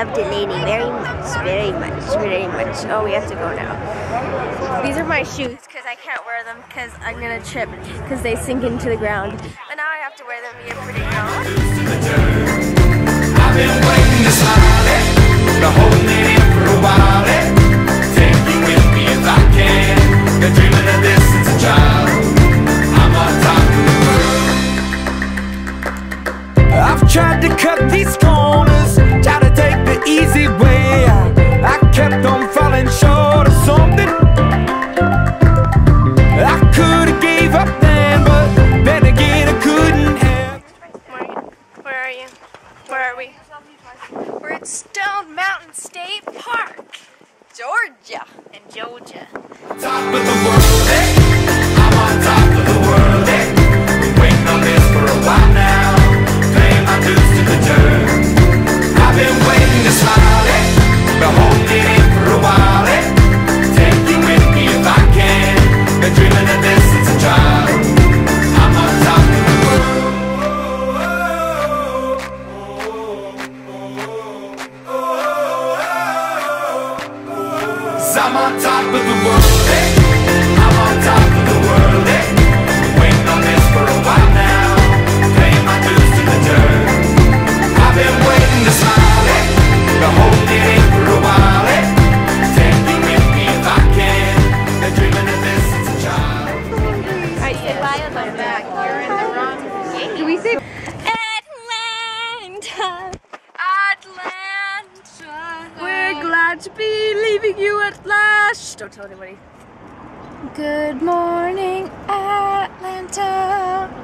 love Delaney very much, very much, very much. Oh, we have to go now. These are my shoes because I can't wear them because I'm gonna trip because they sink into the ground. But now I have to wear them to be a pretty girl. I've been waiting to smile it, been holding it in for a while it. Take you with me if I can. Been dreaming of this since a child. I'm on top of the world. I've tried to cut these corners, try to take the easy way. I kept on falling short of something. I could have gave up then, but then again I couldn't have. Morgan, where are you? Where are we? We're at Stone Mountain State Park, Georgia. In Georgia. Top of the world, eh? I'm on top of the world, eh? Been waiting on this for a while now. Paying my dues to the dirt. I've been waiting to smile, eh? Been holding it in for a while, eh? Take you with me if I can. Been dreaming of this since a child. I'm on top of the world. 'Cause I'm on top of the world, eh? I'm on top of the world, eh? Been waiting on this for a while now. Paying my dues to the dirt. I've been waiting to smile, eh? Been holding it in for a while, eh? Take you with me if I can. Been dreaming of this since a child. Alright, say bye on my back. You're in the wrong game. Do we say Atlanta? Atlanta. We're glad to be leaving you at last. Don't tell anybody. Good morning, Atlanta.